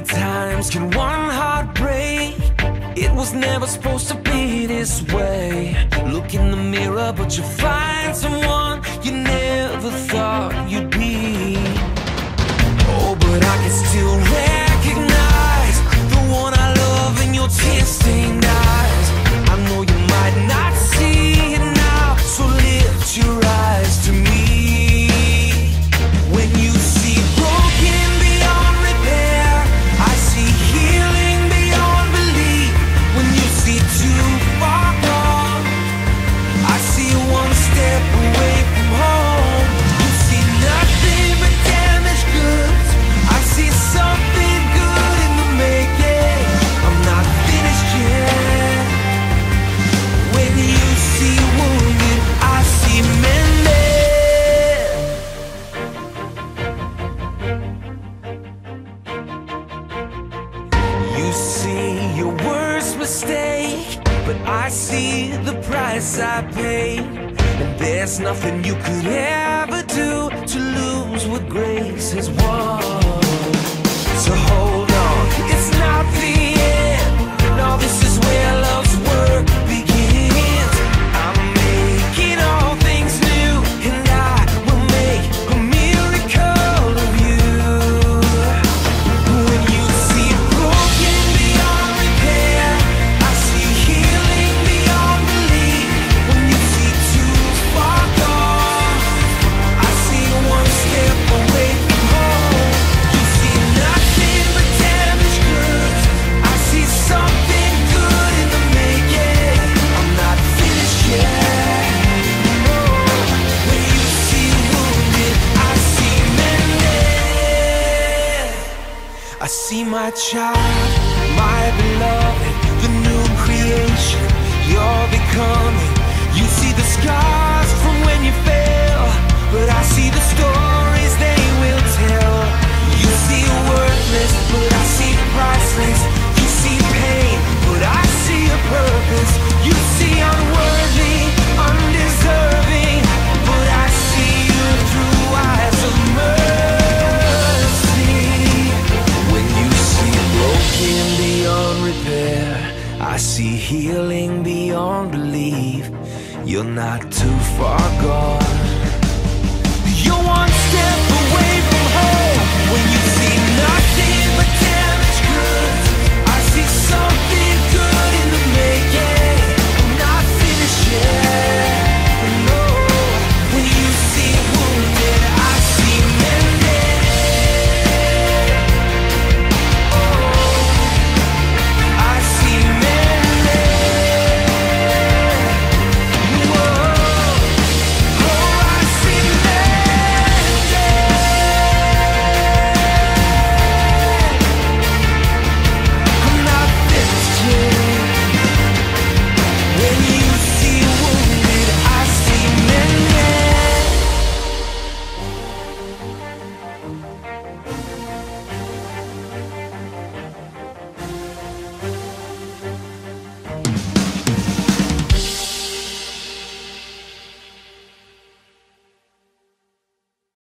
times can one heart break? It was never supposed to be this way. Look in the mirror, but you find someone you never thought you'd be. Oh, but I can still recognize the one I love in your tear-stained eyes. I know you might not see it now, so lift your eyes to me. When you see broken beyond repair, I see healing beyond belief. When you see too far gone, I see one step away from home. You see nothing but damaged goods. I see something good in the making. I'm not finished yet. When you see wounded, I see mended. You see your worst mistake, but I see the price I paid. And there's nothing you could ever do to lose what grace has won. So hold on, it's not the end. No, this is where love's work begins. I'm making all things new, and I will make a miracle of you. When you see broken beyond repair, I see healing beyond belief. When you see too far gone, I see one step away from home. You see nothing but damaged goods. I see something good in the making. I'm not finished yet. When you see wounded, I see mended. I see my child, my beloved, the new creation you're becoming. You see the scars from when you fell, but I see the stories they will tell. You see worthless, but I see priceless. You see pain, but I see a purpose. You see unworthy, undeserving, but I see you through eyes of mercy. When you see broken beyond repair, I see healing beyond belief. You're not too far gone.